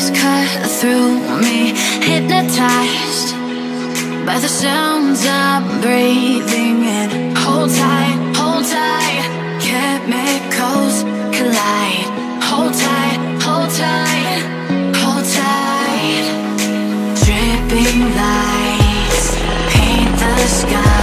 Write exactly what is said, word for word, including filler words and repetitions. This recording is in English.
waves cut through me, hypnotized by the sounds I'm breathing in. Hold tight, hold tight, chemicals collide. Hold tight, hold tight, hold tight. Dripping lights paint the sky.